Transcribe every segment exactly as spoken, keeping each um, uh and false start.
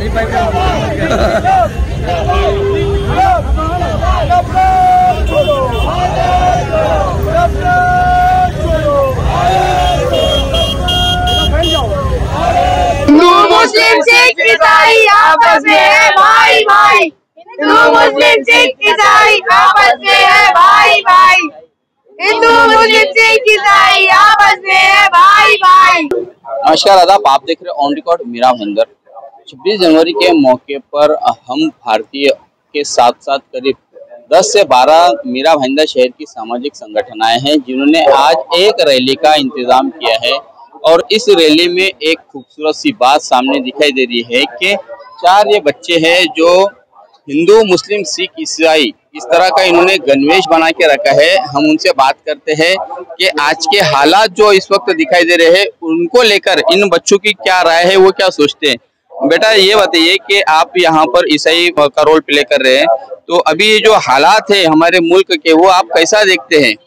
हिंदू मुस्लिम सिख ईसाई आपस में है भाई भाई। हिंदू मुस्लिम सिख ईसाई आपस में है भाई भाई। हिंदू मुस्लिम सिख ईसाई आपस में है भाई भाई। नमस्कार आदाब, आप देख रहे ऑन रिकॉर्ड मीरा भाईंदर। छब्बीस जनवरी के मौके पर हम भारतीय के साथ साथ करीब दस से बारह मीरा भाईंदर शहर की सामाजिक संगठनाएं हैं जिन्होंने आज एक रैली का इंतजाम किया है। और इस रैली में एक खूबसूरत सी बात सामने दिखाई दे रही है कि चार ये बच्चे हैं जो हिंदू मुस्लिम सिख ईसाई इस तरह का इन्होंने गणवेश बना के रखा है। हम उनसे बात करते हैं कि आज के हालात जो इस वक्त दिखाई दे रहे हैं उनको लेकर इन बच्चों की क्या राय है, वो क्या सोचते हैं। बेटा ये बताइए कि आप यहाँ पर ईसाई का रोल प्ले कर रहे हैं, तो अभी जो हालात है हमारे मुल्क के वो आप कैसा देखते हैं?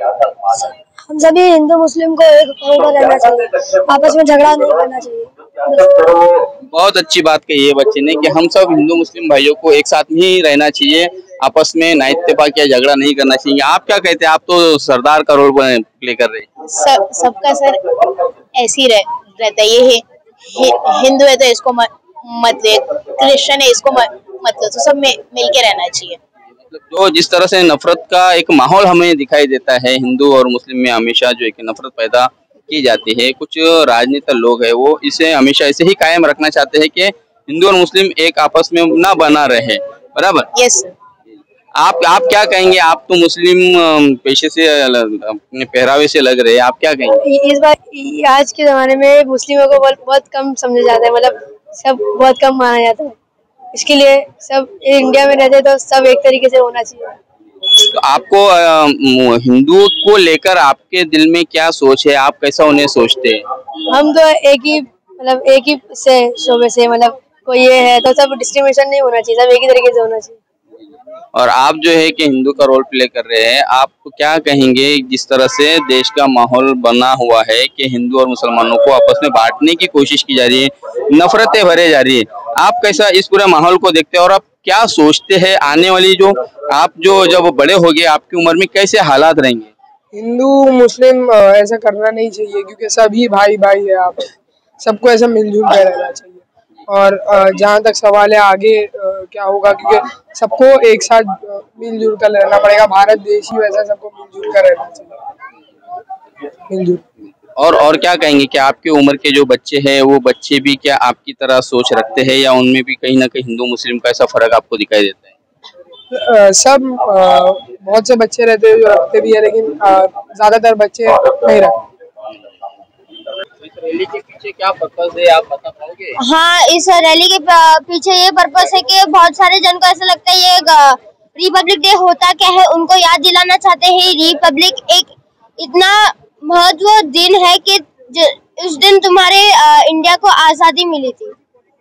हम सभी हिंदू मुस्लिम को एक होकर रहना चाहिए, आपस में झगड़ा नहीं करना चाहिए। बहुत अच्छी बात कही है बच्चे ने कि हम सब हिंदू मुस्लिम भाइयों को एक साथ में ही रहना चाहिए, आपस में ना इत्तेफाक या झगड़ा नहीं करना चाहिए। आप क्या कहते हैं? आप तो सरदार का रोल प्ले कर रहे हैं। सब सबका सर ऐसी रह, रहता है। ये हिंदू है तो इसको मत ले, क्रिश्चियन है इसको मत ले, तो सब में मिल के रहना चाहिए। जो जिस तरह से नफरत का एक माहौल हमें दिखाई देता है हिंदू और मुस्लिम में, हमेशा जो एक नफरत पैदा की जाती है, कुछ राजनीतिक लोग हैं वो इसे हमेशा ऐसे ही कायम रखना चाहते हैं कि हिंदू और मुस्लिम एक आपस में ना बना रहे। बराबर? यस। आप आप क्या कहेंगे? आप तो मुस्लिम पेशे से अपने पहरावे से लग रहे हैं, आप क्या कहेंगे? इस बार आज के जमाने में मुस्लिमों को बहुत, बहुत कम समझा जाता है, मतलब सब बहुत कम माना जाता है। इसके लिए सब इंडिया में रहते तो सब एक तरीके से होना चाहिए। तो आपको हिंदू को लेकर आपके दिल में क्या सोच है? आप कैसा उन्हें सोचते हैं? हम तो एक ही मतलब एक ही से शोबे से, मतलब कोई ये है तो सब डिस्क्रिमिनेशन नहीं होना चाहिए, सब एक ही तरीके से होना चाहिए। और आप जो है कि हिंदू का रोल प्ले कर रहे हैं, आप क्या कहेंगे जिस तरह से देश का माहौल बना हुआ है कि हिंदू और मुसलमानों को आपस में बांटने की कोशिश की जा रही है, नफरतें भरे जा रही है, आप कैसा इस पूरे माहौल को देखते हैं और आप क्या सोचते हैं आने वाली जो आप जो जब बड़े होगे आपकी उम्र में कैसे हालात रहेंगे? हिंदू मुस्लिम ऐसा करना नहीं चाहिए क्योंकि सभी भाई भाई है, आप सबको ऐसा मिलजुल कर रहना चाहिए। और जहाँ तक सवाल है आगे क्या होगा, क्योंकि सबको एक साथ मिलजुल कर रहना पड़ेगा। भारत देश ही वैसा सबको मिलजुल कर रहना चाहिए, मिलजुल। और और क्या कहेंगे कि आपके उम्र के जो बच्चे हैं वो बच्चे भी क्या आपकी तरह सोच रखते हैं या उनमें भी कहीं ना कहीं हिंदू मुस्लिम का ऐसा फर्क आपको दिखाई देता है? आ, सब आ, बहुत से बच्चे रहते हैं जो रखते भी है, लेकिन ज्यादातर बच्चे नहीं रखते। इस रैली के पीछे क्या पर्पस है आप बता पाओगे? हाँ, इस रैली के पीछे ये पर्पस है कि बहुत सारे जन को ऐसा लगता है ये रिपब्लिक डे होता क्या है, उनको याद दिलाना चाहते हैं। रिपब्लिक एक इतना महत्व दिन है कि उस दिन तुम्हारे इंडिया को आजादी मिली थी।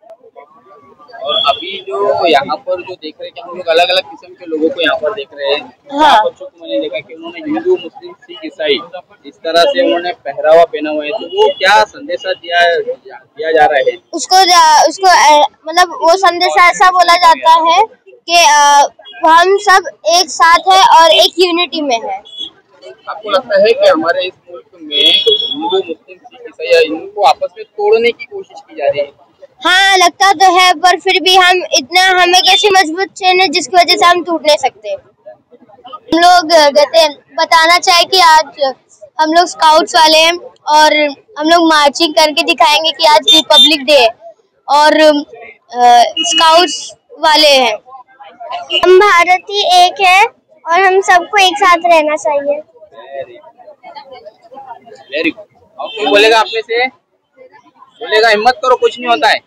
और अभी जो यहाँ पर जो देख रहे हैं कि हम लोग अलग अलग किस्म के लोगों को यहाँ पर देख रहे हैं। हाँ। बच्चों को मैंने देखा कि उन्होंने हिंदू मुस्लिम सिख ईसाई इस तरह से उन्होंने पहरावा पहना हुआ है, तो वो क्या संदेशा दिया दिया जा रहा है? उसको उसको मतलब वो संदेशा ऐसा बोला जाता है कि हम सब एक साथ है और एक यूनिटी में है। आपको लगता है कि हमारे इस मुल्क में हिंदू मुस्लिम सिख ईसाई इनको आपस में तोड़ने की कोशिश की जा रही है? हाँ, लगता तो है, पर फिर भी हम इतना हमें कैसी मजबूत चेन है जिसकी वजह से हम टूट नहीं सकते। हम लोग कहते हैं बताना चाहे कि आज हम लोग स्काउट्स वाले हैं और हम लोग मार्चिंग करके दिखाएंगे कि आज रिपब्लिक डे है और स्काउट्स वाले हैं। हम भारतीय एक है और हम सबको एक साथ रहना चाहिए। Very good. और कोई बोलेगा आपने से? बोलेगा हिम्मत करो, कुछ नहीं होता है।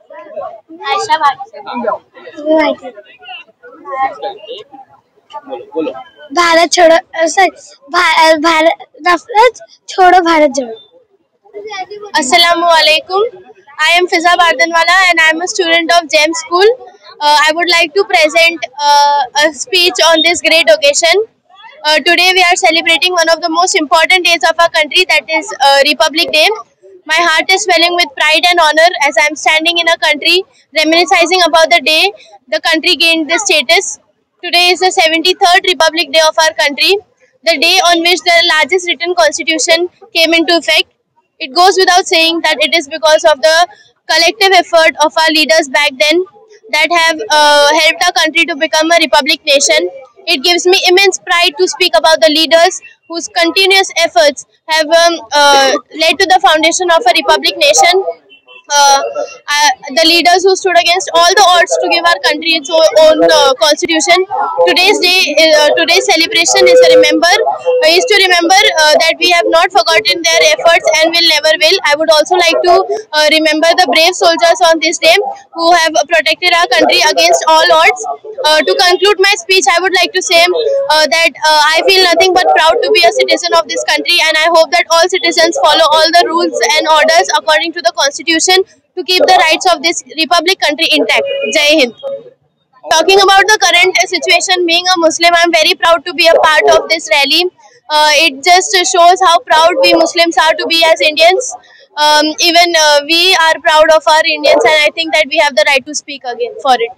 बोलो बोलो। भारत छोड़ो, सॉरी भारत नफरत छोड़ो, भारत जोड़ो। Assalamu alaikum. I am Fiza Bardanwala and I am a student of GEM School. Uh, I would like to present uh, a speech on this great occasion. Uh, today we are celebrating one of the most important days of our country, that is uh, Republic Day. My heart is swelling with pride and honor as I am standing in a country reminiscing about the day the country gained this status. Today is the seventy-third Republic Day of our country, the day on which the largest written constitution came into effect. It goes without saying that it is because of the collective effort of our leaders back then that have uh, helped our country to become a republic nation. It gives me immense pride to speak about the leaders whose continuous efforts have um, uh, led to the foundation of a republic nation. Uh, uh, the leaders who stood against all the odds to give our country its own uh, constitution. Today's day, uh, today's celebration is to remember, uh, is to remember uh, that we have not forgotten their efforts and will never will. I would also like to uh, remember the brave soldiers on this day who have protected our country against all odds. Uh, to conclude my speech, I would like to say uh, that uh, I feel nothing but proud to be a citizen of this country, and I hope that all citizens follow all the rules and orders according to the constitution to keep the rights of this republic country intact. Jai Hind. Talking about the current situation, being a Muslim, I am very proud to be a part of this rally. Uh, it just shows how proud we Muslims are to be as Indians. Um, even uh, we are proud of our Indians, and I think that we have the right to speak again for it.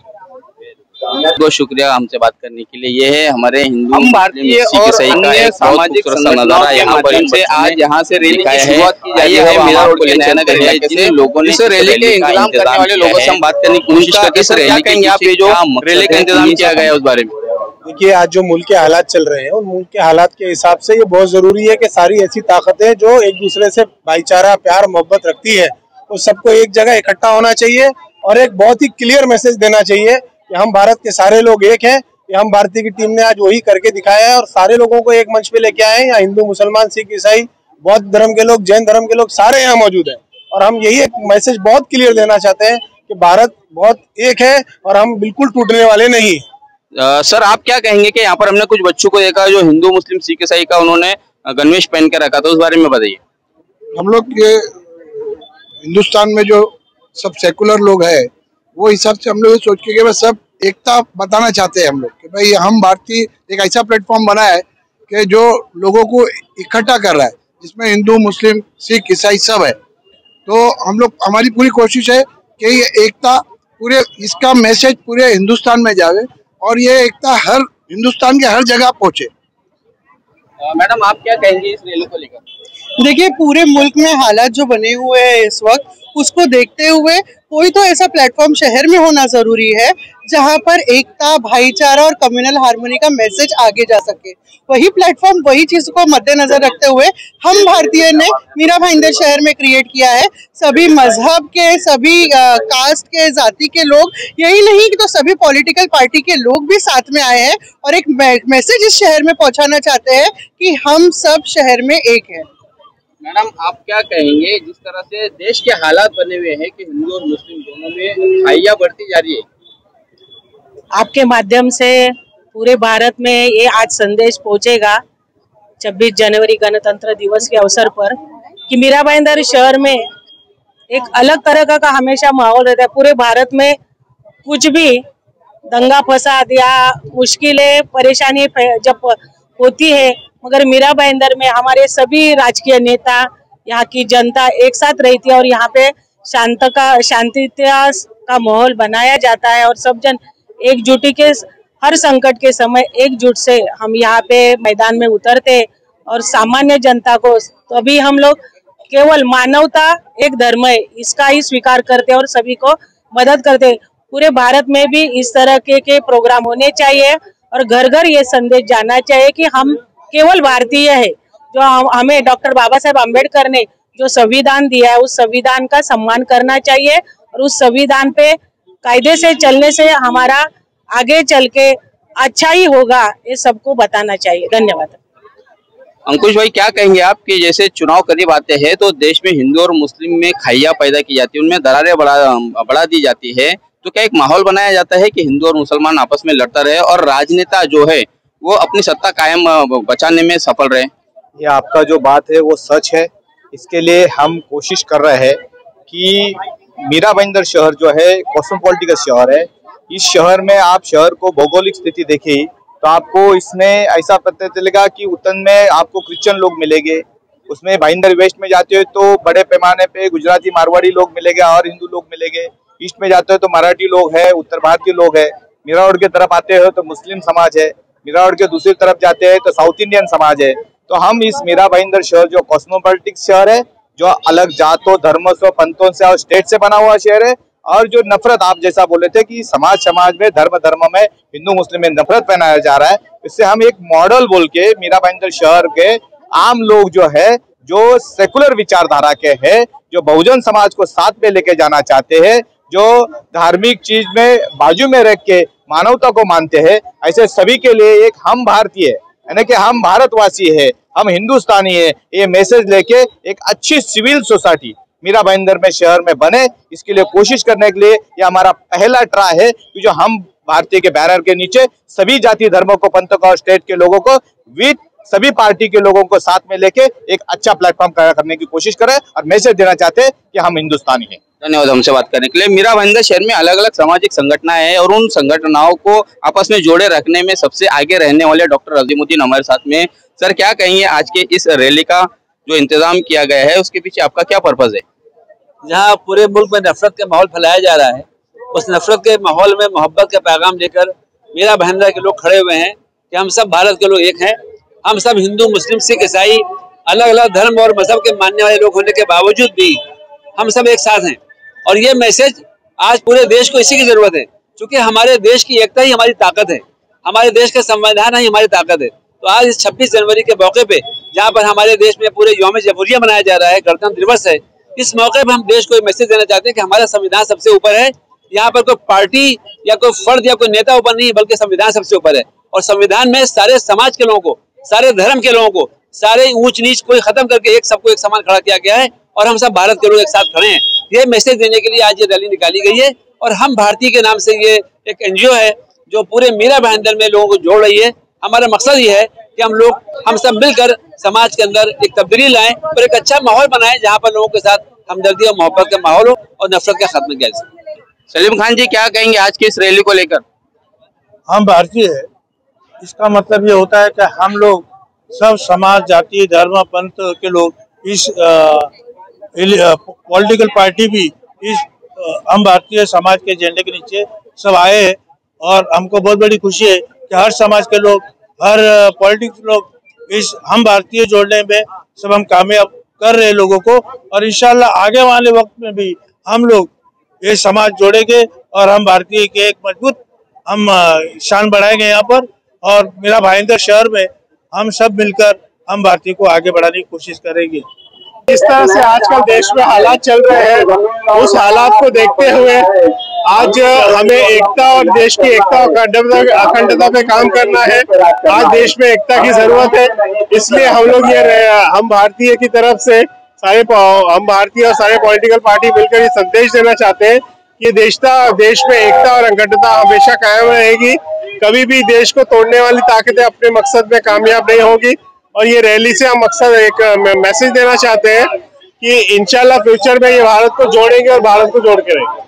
बहुत शुक्रिया हमसे बात करने के लिए। ये है हमारे हिंदू हम भारतीय और अन्य सामाजिक संगठनों के माध्यम से आज यहाँ से रैली की शुरुआत की जाती है। मेरा रोड के नयनगर इलाके से लोगों ने इस रैली के इंतजाम करने वाले लोगों से हम बात करने की कोशिश करते हैं। इस रैली के यहाँ पे जो रैली का इंतजाम किया गया है उस बारे में देखिए, आज जो मुल्क के हालात चल रहे हैं उन मुल्क के हालात के हिसाब से ये बहुत जरूरी है कि सारी ऐसी ताकतें जो एक दूसरे से भाईचारा, प्यार, मोहब्बत रखती है, वो सबको एक जगह इकट्ठा होना चाहिए और एक बहुत ही क्लियर मैसेज देना चाहिए कि हम भारत के सारे लोग एक हैं। कि हम भारतीय की टीम ने आज वही करके दिखाया है और सारे लोगों को एक मंच पे लेके आए हैं। यहाँ हिंदू, मुसलमान, सिख, ईसाई, बौद्ध धर्म के लोग, जैन धर्म के लोग सारे यहाँ मौजूद हैं और हम यही एक मैसेज बहुत क्लियर देना चाहते हैं कि भारत बहुत एक है और हम बिल्कुल टूटने वाले नहीं। आ, सर, आप क्या कहेंगे कि यहाँ पर हमने कुछ बच्चों को देखा जो हिंदू, मुस्लिम, सिख, ईसाई का उन्होंने गणवेश पहन के रखा था, उस बारे में बताइए। हम लोग ये हिंदुस्तान में जो सब सेकुलर लोग है वो हिसाब से हम लोग सोच के बस सब एकता बताना चाहते हैं हम लोग कि भाई हम भारतीय एक ऐसा प्लेटफॉर्म बना है कि जो लोगों को इकट्ठा कर रहा है, जिसमें हिंदू, मुस्लिम, सिख, ईसाई सब है। तो हम लोग हमारी पूरी कोशिश है कि ये एकता पूरे इसका मैसेज पूरे हिंदुस्तान में जावे और ये एकता हर हिंदुस्तान के हर जगह पहुंचे। मैडम, आप क्या कहेंगे इस रैली को लेकर? देखिए, पूरे मुल्क में हालात जो बने हुए हैं इस वक्त, उसको देखते हुए कोई तो ऐसा प्लेटफॉर्म शहर में होना जरूरी है जहां पर एकता, भाईचारा और कम्युनल हार्मनी का मैसेज आगे जा सके। वही प्लेटफॉर्म, वही चीज को मद्देनजर रखते हुए हम भारतीय ने मीरा भाईंदर शहर में क्रिएट किया है। सभी मजहब के, सभी आ, कास्ट के, जाति के लोग, यही नहीं कि तो सभी पॉलिटिकल पार्टी के लोग भी साथ में आए हैं और एक मैसेज इस शहर में पहुंचाना चाहते हैं कि हम सब शहर में एक है। मैडम, आप क्या कहेंगे जिस तरह से देश के हालात बने हुए हैं कि हिंदू और मुस्लिम दोनों में खाइयां बढ़ती जा रही है? आपके माध्यम से पूरे भारत में ये आज संदेश पहुंचेगा छब्बीस जनवरी गणतंत्र दिवस के अवसर पर कि मीरा भाईंदर शहर में एक अलग तरह का, का हमेशा माहौल रहता है। पूरे भारत में कुछ भी दंगा फसाद या मुश्किलें, परेशानी जब होती है, मगर मीरा भाईंदर में हमारे सभी राजकीय नेता, यहाँ की जनता एक साथ रहती है और यहाँ पे शांत का शांति का माहौल बनाया जाता है और सब जन एकजुटी के हर संकट के समय एकजुट से हम यहाँ पे मैदान में उतरते और सामान्य जनता को तभी हम लोग केवल मानवता एक धर्म है इसका ही स्वीकार करते और सभी को मदद करते। पूरे भारत में भी इस तरह के, के प्रोग्राम होने चाहिए और घर घर ये संदेश जाना चाहिए कि हम केवल भारतीय है। जो हम, हमें डॉक्टर बाबा साहेब अम्बेडकर ने जो संविधान दिया है उस संविधान का सम्मान करना चाहिए और उस संविधान पे कायदे से चलने से हमारा आगे चल के अच्छा ही होगा, ये सबको बताना चाहिए। धन्यवाद। अंकुश भाई, क्या कहेंगे आप कि जैसे चुनाव करीब आते हैं तो देश में हिंदू और मुस्लिम में खाइयां पैदा की जाती है, उनमें दरारें बढ़ा बढ़ा दी जाती है, तो क्या एक माहौल बनाया जाता है कि हिंदू और मुसलमान आपस में लड़ता रहे और राजनेता जो है वो अपनी सत्ता कायम बचाने में सफल रहे? ये आपका जो बात है वो सच है। इसके लिए हम कोशिश कर रहे हैं कि मीरा भाईंदर शहर जो है कॉस्मोपॉलिटिकल शहर है। इस शहर में आप शहर को भौगोलिक स्थिति देखिए तो आपको इसमें ऐसा पता चलेगा कि उत्तर में आपको क्रिश्चियन लोग मिलेंगे, उसमें भाईंदर वेस्ट में जाते हो तो बड़े पैमाने पे गुजराती मारवाड़ी लोग मिलेंगे और हिंदू लोग मिलेंगे। ईस्ट में जाते हो तो मराठी लोग है, उत्तर भारतीय लोग है। मीरा रोड की तरफ आते हो तो मुस्लिम समाज है। मीरा रोड के दूसरी तरफ जाते हैं तो साउथ इंडियन समाज है। तो हम इस मीरा भाईंदर शहर जो कॉस्मोपॉलिटिक शहर है, जो अलग जातों, धर्मों से, पंथों से और स्टेट से बना हुआ शहर है, और जो नफरत आप जैसा बोले थे कि समाज समाज में, धर्म धर्म में, हिंदू मुस्लिम में नफरत फैलाया जा रहा है, इससे हम एक मॉडल बोल के मीरा भाईंदर शहर के आम लोग जो है, जो सेकुलर विचारधारा के हैं, जो बहुजन समाज को साथ में लेके जाना चाहते हैं, जो धार्मिक चीज में बाजू में रख के मानवता को मानते हैं, ऐसे सभी के लिए एक हम भारतीय यानी कि हम भारतवासी है, हम हिंदुस्तानी है, ये मैसेज लेके एक अच्छी सिविल सोसाइटी मीरा भाईंदर में शहर में बने, इसके लिए कोशिश करने के लिए ये हमारा पहला ट्राई है कि जो हम भारतीय के बैनर के नीचे सभी जाति धर्मों को, पंथों को और स्टेट के लोगों को विद सभी पार्टी के लोगों को साथ में लेके एक अच्छा प्लेटफॉर्म करने की कोशिश करें और मैसेज देना चाहते हैं कि हम हिंदुस्तानी हैं। धन्यवाद हमसे बात करने के लिए। मीरा भाईंदर शहर में अलग अलग सामाजिक संगठनाएं हैं और उन संगठनों को आपस में जोड़े रखने में सबसे आगे रहने वाले डॉक्टर अजीमुद्दीन हमारे साथ में। सर, क्या कहेंगे आज के इस रैली का जो इंतजाम किया गया है उसके पीछे आपका क्या पर्पज है? जहाँ पूरे मुल्क में नफरत का माहौल फैलाया जा रहा है, उस नफरत के माहौल में मोहब्बत का पैगाम लेकर मीरा भाईंदर के लोग खड़े हुए हैं कि हम सब भारत के लोग एक हैं। हम सब हिंदू, मुस्लिम, सिख, ईसाई, अलग अलग धर्म और मजहब के मानने वाले लोग होने के बावजूद भी हम सब एक साथ हैं। और ये मैसेज आज पूरे देश को इसी की जरूरत है, क्योंकि हमारे देश की एकता ही हमारी ताकत है, हमारे देश का संविधान ही हमारी ताकत है। तो आज इस छब्बीस जनवरी के मौके पे, जहाँ पर हमारे देश में पूरे यौम जमहूरिया मनाया जा रहा है, गणतंत्र दिवस है, इस मौके पर हम देश को एक मैसेज देना चाहते हैं कि हमारा संविधान सबसे ऊपर है। यहाँ पर कोई पार्टी या कोई फर्द या कोई नेता ऊपर नहीं, बल्कि संविधान सबसे ऊपर है। और संविधान में सारे समाज के लोगों को, सारे धर्म के लोगों को, सारे ऊंच नीच को खत्म करके एक सबको एक समान खड़ा किया गया है और हम सब भारत के लोग एक साथ खड़े हैं। ये मैसेज देने के लिए आज ये रैली निकाली गई है और हम भारतीय के नाम से ये एक एनजीओ है जो पूरे मीरा भाईंदर में लोगों को जोड़ रही है। हमारा मकसद ये है कि हम लोग हम सब मिलकर समाज के अंदर एक तब्दीली लाएं और एक अच्छा माहौल बनाएं, जहाँ पर लोगों के साथ हमदर्दी और मोहब्बत का माहौल हो और नफरत का खात्मा किया जाए। सलीम खान जी, क्या कहेंगे आज के इस रैली को लेकर? हम भारतीय है, इसका मतलब ये होता है कि हम लोग सब समाज, जाति, धर्म, पंथ के लोग इस पॉलिटिकल पार्टी भी इस आ, हम भारतीय समाज के एजेंडे के नीचे सब आए हैं और हमको बहुत बड़ी खुशी है कि हर समाज के लोग, हर पॉलिटिक्स लोग इस हम भारतीय जोड़ने में सब हम कामयाब कर रहे हैं लोगों को। और इंशाल्लाह आगे वाले वक्त में भी हम लोग ये समाज जोड़ेंगे और हम भारतीय के एक मजबूत हम शान बढ़ाएंगे यहाँ पर। और मीरा भाईंदर शहर में हम सब मिलकर हम भारतीय को आगे बढ़ाने की कोशिश करेंगे। जिस तरह से आजकल देश में हालात चल रहे हैं, उस हालात को देखते हुए आज हमें एकता और देश की एकता और अखंडता पे काम करना है। आज देश में एकता की जरूरत है, इसलिए हम लोग ये हम भारतीय की तरफ से सारे हम भारतीय और सारे पॉलिटिकल पार्टी मिलकर ये संदेश देना चाहते हैं कि देशता देश में एकता और अखंडता हमेशा कायम रहेगी। कभी भी देश को तोड़ने वाली ताकतें अपने मकसद में कामयाब नहीं होगी। और ये रैली से हम मकसद एक मैसेज देना चाहते हैं कि इंशाल्लाह फ्यूचर में ये भारत को जोड़ेंगे और भारत को जोड़ के रहेंगे।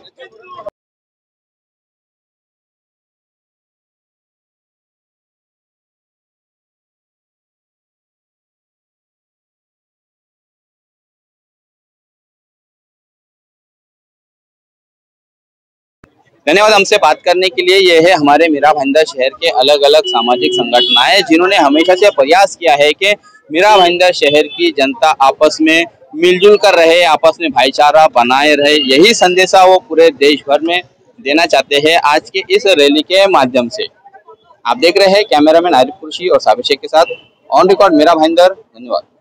धन्यवाद हमसे बात करने के लिए। ये है हमारे मीरा भाईंदर शहर के अलग अलग सामाजिक संगठनाएं, जिन्होंने हमेशा से प्रयास किया है कि मीरा भाईंदर शहर की जनता आपस में मिलजुल कर रहे, आपस में भाईचारा बनाए रहे। यही संदेशा वो पूरे देश भर में देना चाहते हैं आज के इस रैली के माध्यम से। आप देख रहे हैं कैमरामैन आरिफ कुरशी और साबिर शेख के साथ ऑन रिकॉर्ड मीरा भाईंदर। धन्यवाद।